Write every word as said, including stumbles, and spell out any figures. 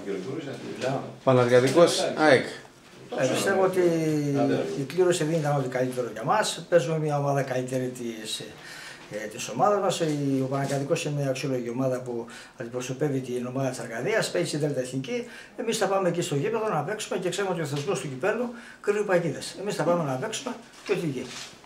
Παναργατικός ΑΕΚ. Ε, πιστεύω ότι η κλήρωση δεν ήταν ό,τι καλύτερο για μας. Παίζουμε μια ομάδα καλύτερη της, ε, της ομάδας μας. Ο Παναργατικός είναι μια αξιόλογη ομάδα που αντιπροσωπεύει την ομάδα της Αρκαδίας, παίζει στην Δέλτα Εθνική. Εμείς θα πάμε εκεί στο γήπεδο να παίξουμε και ξέρουμε ότι ο θεσμός του κυπέλλου κρύβει παγίδες. Εμείς θα πάμε να παίξουμε και ό,τι βγει.